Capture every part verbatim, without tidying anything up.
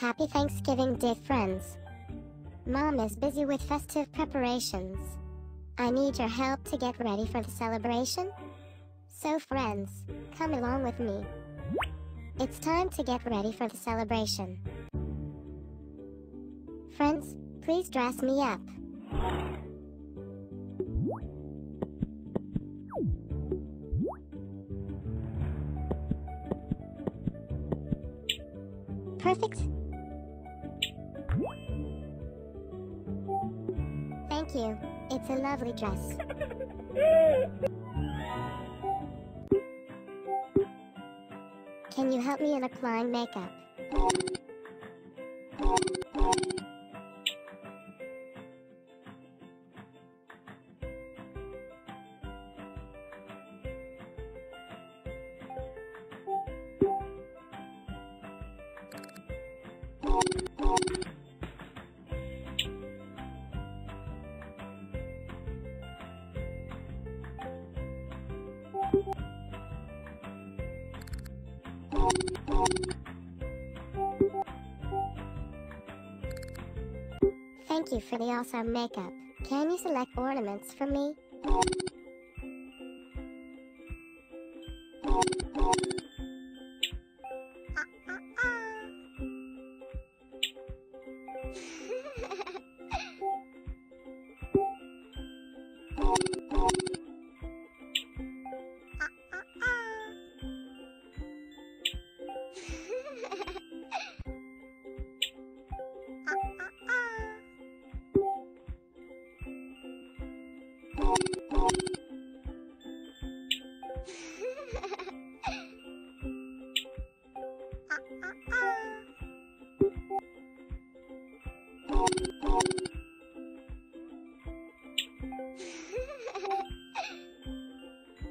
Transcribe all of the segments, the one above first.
Happy Thanksgiving Day, friends. Mom is busy with festive preparations. I need your help to get ready for the celebration. So friends, come along with me. It's time to get ready for the celebration. Friends, please dress me up. Perfect. Thank you. It's a lovely dress. Can you help me in applying makeup? Thank you for the awesome makeup. Can you select ornaments for me?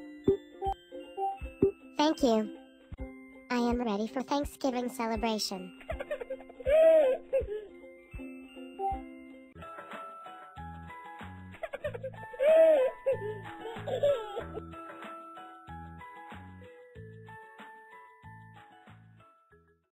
Thank you. I am ready for Thanksgiving celebration.